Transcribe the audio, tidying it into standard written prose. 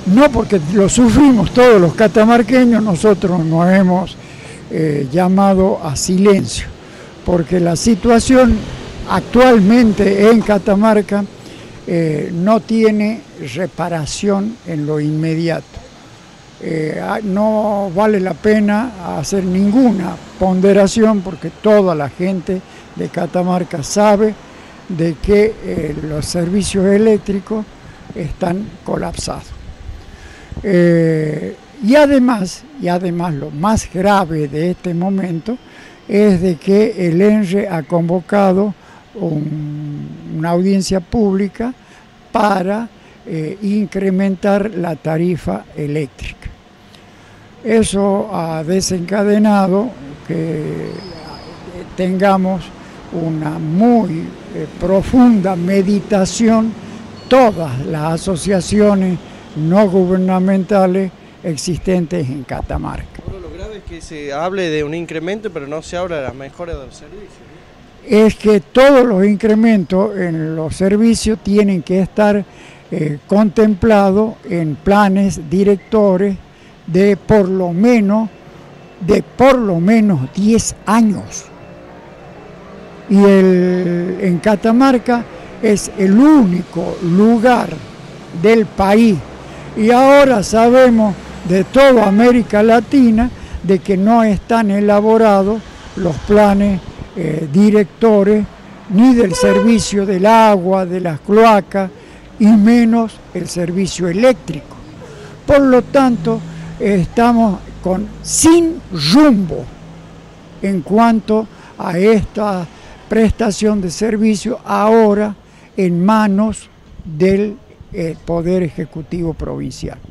No, porque lo sufrimos todos los catamarqueños, nosotros nos hemos llamado a silencio, porque la situación actualmente en Catamarca no tiene reparación en lo inmediato. No vale la pena hacer ninguna ponderación porque toda la gente de Catamarca sabe de que los servicios eléctricos están colapsados. Y además lo más grave de este momento es de que el ENRE ha convocado una audiencia pública para incrementar la tarifa eléctrica. Eso ha desencadenado que tengamos una muy profunda meditación, todas las asociaciones no gubernamentales existentes en Catamarca. Bueno, lo grave es que se hable de un incremento, pero no se habla de las mejoras de los servicios, ¿no? Es que todos los incrementos en los servicios tienen que estar contemplados en planes directores de por lo menos 10 años. Y en Catamarca es el único lugar del país. Y ahora sabemos de toda América Latina de que no están elaborados los planes directores ni del servicio del agua, de las cloacas y menos el servicio eléctrico. Por lo tanto, estamos sin rumbo en cuanto a esta prestación de servicio ahora en manos del Poder Ejecutivo Provincial.